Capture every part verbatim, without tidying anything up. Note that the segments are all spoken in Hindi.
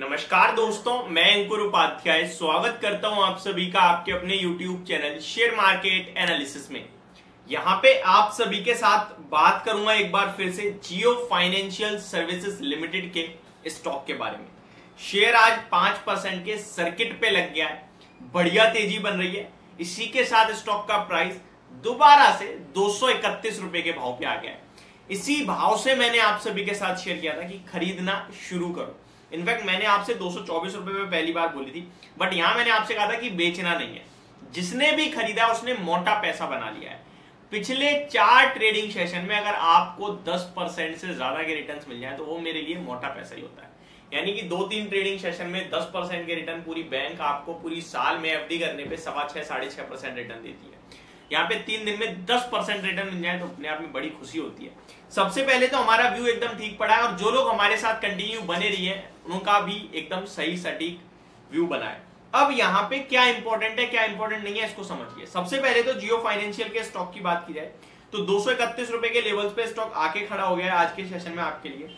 नमस्कार दोस्तों, मैं अंकुर उपाध्याय स्वागत करता हूं आप सभी का आपके अपने YouTube channel share market analysis में। यहां पे आप सभी के साथ बात करूंगा एक बार फिर से जियो फाइनेंशियल सर्विसेज लिमिटेड के स्टॉक के बारे में। शेयर आज पांच परसेंट के सर्किट पे लग गया है, बढ़िया तेजी बन रही है। इसी के साथ स्टॉक का प्राइस दोबारा से दो सौ इकतीस रुपए के भाव पे आ गया है। इसी भाव से मैंने आप सभी के साथ शेयर किया था कि खरीदना शुरू करो। इनफैक्ट मैंने आपसे दो सौ चौबीस रुपए में पहली बार बोली थी, बट यहां मैंने आपसे कहा था कि बेचना नहीं है। जिसने भी खरीदा उसने मोटा पैसा बना लिया है। पिछले चार ट्रेडिंग सेशन में अगर आपको दस परसेंट से ज्यादा के रिटर्न्स मिल जाए तो वो मेरे लिए मोटा पैसा ही होता है। यानी कि दो तीन ट्रेडिंग सेशन में दस परसेंट के रिटर्न पूरी बैंक आपको पूरी साल में एफडी करने पे सवा छह साढ़े छह परसेंट रिटर्न देती है। यहाँ पे तीन दिन में दस परसेंट रिटर्न मिल जाए तो अपने आप में बड़ी खुशी होती है। सबसे पहले तो हमारा व्यू एकदम ठीक पड़ा है और जो लोग हमारे साथ कंटिन्यू बने रही है उनका भी एकदम सही सटीक व्यू बना है। अब यहाँ पे क्या इंपॉर्टेंट है क्या इंपॉर्टेंट नहीं है इसको समझिए। सबसे पहले तो जियो फाइनेंशियल के स्टॉक की बात की जाए तो दो सौ इकतीस रुपए के लेवल्स पे स्टॉक आके खड़ा हो गया है आज के सेशन में आपके लिए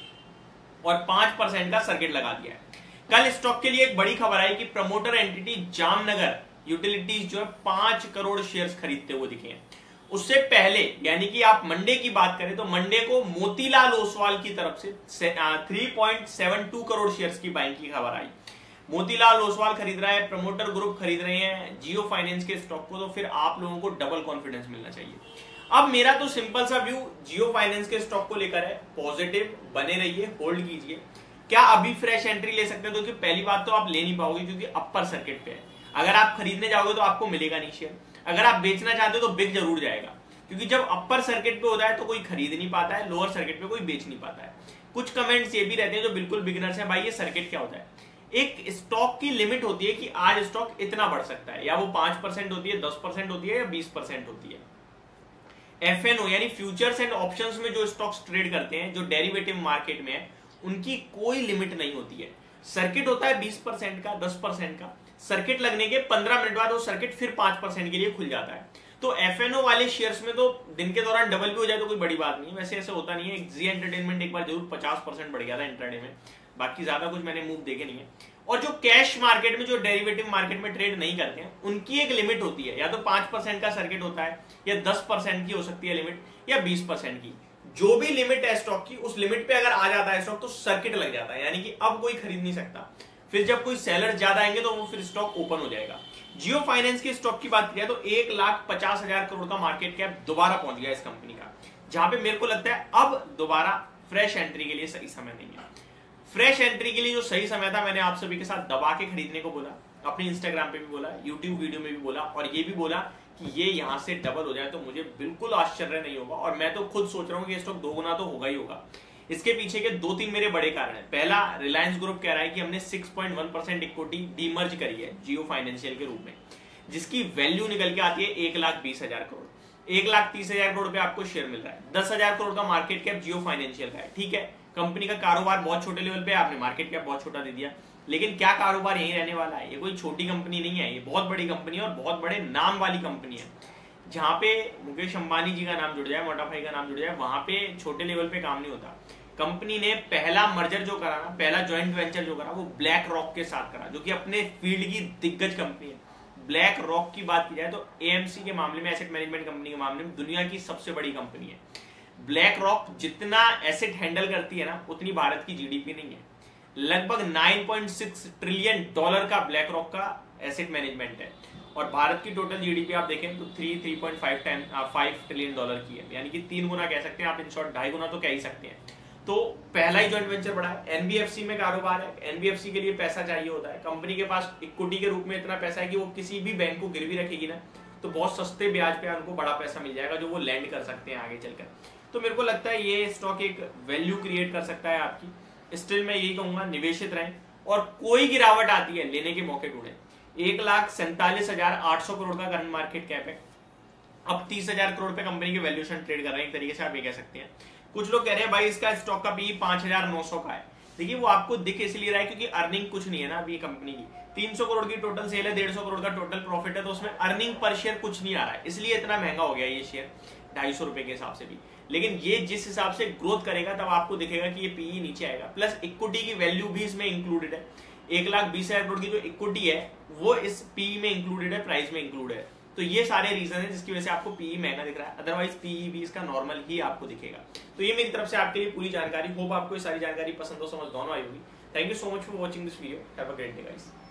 और पांच परसेंट का सर्किट लगा दिया है। कल स्टॉक के लिए एक बड़ी खबर आई कि प्रमोटर एंटिटी जामनगर यूटिलिटीज जो है पांच करोड़ शेयर्स खरीदते हुए दिखे हैं। उससे पहले यानी कि आप मंडे की बात करें तो मंडे को मोतीलाल ओसवाल की तरफ से तीन पॉइंट सात दो करोड़ शेयर्स की बाइंग की खबर आई। मोतीलाल ओसवाल खरीद रहा है, प्रमोटर ग्रुप खरीद रहे हैं जियो फाइनेंस के स्टॉक को, तो फिर आप लोगों को डबल कॉन्फिडेंस मिलना चाहिए। अब मेरा तो सिंपल सा व्यू जियो फाइनेंस के स्टॉक को लेकर है, पॉजिटिव बने रहिए, होल्ड कीजिए। क्या अभी फ्रेश एंट्री ले सकते हैं? तो कि पहली बात तो आप ले नहीं पाओगे क्योंकि अपर सर्किट पे है। अगर आप खरीदने जाओगे तो आपको मिलेगा नहीं शेयर। अगर आप बेचना चाहते हो तो बिक जरूर जाएगा, क्योंकि जब अपर सर्किट पे होता है तो कोई खरीद नहीं पाता है, लोअर सर्किट पे कोई बेच नहीं पाता है। कुछ कमेंट्स ये भी रहते हैं जो बिल्कुल बिगिनर्स हैं, भाई ये सर्किट क्या होता है? एक स्टॉक की लिमिट होती है कि आज स्टॉक इतना बढ़ सकता है, या वो पांच परसेंट होती है, दस परसेंट होती है या बीस परसेंट होती है। एफएनओ यानी फ्यूचर्स एंड ऑप्शंस में जो स्टॉक्स ट्रेड करते हैं, जो डेरिवेटिव मार्केट में है, उनकी कोई लिमिट नहीं होती है। सर्किट होता है बीस परसेंट का, दस परसेंट का। सर्किट लगने के पंद्रह मिनट बाद वो सर्किट फिर पांच परसेंट के लिए खुल जाता है। तो एफएनओ वाले शेयर्स में तो दिन के दौरान डबल भी हो जाए तो कोई बड़ी बात नहीं है। वैसे ऐसे होता नहीं है। जी एंटरटेनमेंट एक बार जरूर पचास परसेंट बढ़ गया था इंट्राडे में, बाकी ज्यादा कुछ मैंने मूव देखे नहीं है। और जो कैश मार्केट में, जो डेरिवेटिव मार्केट में ट्रेड नहीं करते हैं, उनकी एक लिमिट होती है। या तो पांच परसेंट का सर्किट होता है, या दस परसेंट की हो सकती है लिमिट, या बीस परसेंट की। जो भी लिमिट है स्टॉक की, उस लिमिट पे अगर आ जाता है स्टॉक तो सर्किट लग जाता है, यानी कि अब कोई खरीद नहीं सकता। फिर जब कोई सेलर ज्यादा आएंगे तो वो फिर स्टॉक ओपन हो जाएगा। जियो फाइनेंस के स्टॉक की बात किया तो एक लाख पचास हजार करोड़ का मार्केट कैप दोबारा पहुंच गया इस कंपनी का, जहां पे मेरे को लगता है अब दोबारा फ्रेश एंट्री के लिए सही समय नहीं है। फ्रेश एंट्री के लिए जो सही समय था, मैंने आप सभी के साथ दबा के खरीदने को बोला, अपने इंस्टाग्राम पे भी बोला, यूट्यूब वीडियो में भी बोला, और ये भी बोला कि ये यहां से डबल हो जाए तो मुझे बिल्कुल आश्चर्य नहीं होगा। और मैं तो खुद सोच रहा हूं कि स्टॉक दो गुना तो होगा ही होगा। इसके पीछे के दो तीन मेरे बड़े कारण हैं। पहला, रिलायंस ग्रुप कह रहा है कि हमने छह पॉइंट एक परसेंट इक्विटी डीमर्ज करी है जियो फाइनेंशियल के रूप में, जिसकी वैल्यू निकल के आती है एक लाख बीस हजार करोड़। एक लाख तीस हजार करोड़ पे आपको शेयर मिल रहा है। दस हजार करोड़ का मार्केट कैप जियो फाइनेंशियल का है। ठीक है, कंपनी का कारोबार बहुत छोटे लेवल पे, आपने मार्केट कैप बहुत छोटा दे दिया, लेकिन क्या कारोबार यही रहने वाला है? ये कोई छोटी कंपनी नहीं है, ये बहुत बड़ी कंपनी है और बहुत बड़े नाम वाली कंपनी है। जहां पे मुकेश अंबानी जी का नाम जुड़ जाए, मोटा भाई का नाम जुड़ जाए, वहां पे छोटे लेवल पे काम नहीं होता। कंपनी ने पहला मर्जर जो करा ना, पहला ज्वाइंट वेंचर जो करा, वो ब्लैक रॉक के साथ करा, जो कि अपने फील्ड की दिग्गज कंपनी है। ब्लैक रॉक की बात की जाए तो एएमसी के मामले में, एसेट मैनेजमेंट कंपनी के मामले में दुनिया की सबसे बड़ी कंपनी है। ब्लैक रॉक जितना एसेट हैंडल करती है ना, उतनी भारत की जीडीपी नहीं है। लगभग नौ पॉइंट छह ट्रिलियन डॉलर का ब्लैक रॉक का एसेट मैनेजमेंट है, और भारत की टोटल जीडीपी आप देखें तो three three point five time five trillion dollar की है, यानी कि तीन गुना कह सकते हैं आप, इन शॉर्ट ढाई गुना तो कह ही सकते हैं। तो पहला ही जॉइंट वेंचर बड़ा है। एनबीएफसी में कारोबार है, एनबीएफसी के लिए पैसा चाहिए होता है। कंपनी के पास इक्विटी के रूप में इतना पैसा है कि वो किसी भी बैंक को गिरवी रखेगी ना तो बहुत सस्ते ब्याज पे उनको बड़ा पैसा मिल जाएगा, जो वो लैंड कर सकते हैं आगे चलकर। तो मेरे को लगता है ये स्टॉक एक वैल्यू क्रिएट कर सकता है आपकी। स्टिल मैं यही कहूंगा, निवेशित रहें और कोई गिरावट आती है लेने के मौके ढूंढें। एक लाख सैंतालीस हजार आठ सौ करोड़ का करंट मार्केट कैप है, अब तीस हजार करोड़ पे कंपनी के वैल्यूएशन ट्रेड कर रहे हैं, एक तरीके से आप ये कह सकते हैं। कुछ लोग कह रहे हैं भाई इसका स्टॉक का पी पांच हजार नौ सौ का है। देखिए वो आपको दिख इसलिए रहा है क्योंकि अर्निंग कुछ नहीं है ना अभी कंपनी की। तीन सौ करोड़ की टोटल सेल है, डेढ़ सौ करोड़ का टोटल प्रॉफिट है, तो उसमें अर्निंग पर शेयर कुछ नहीं आ रहा है, इसलिए इतना महंगा हो गया ये शेयर ढाई सौ रुपए के हिसाब से भी। लेकिन ये जिस हिसाब से ग्रोथ करेगा तब आपको दिखेगा कि ये पीई नीचे आएगा, प्लस इक्विटी की वैल्यू भी इसमें इंक्लूडेड है। एक लाख बीस हजार करोड़ की जो इक्विटी है वो इस पीई में इंक्लूडेड है, प्राइस में इंक्लूड है। तो ये सारे रीजन है जिसकी वजह से आपको पीई महंगा दिख रहा है, अदरवाइज पीई भी इसका नॉर्मल ही आपको दिखेगा। तो ये मेरी तरफ से आपके लिए पूरी जानकारी। होप आपको ये सारी जानकारी पसंद हो, समझ दोनों आई होगी। Thank you so much for watching this video. Have a great day guys.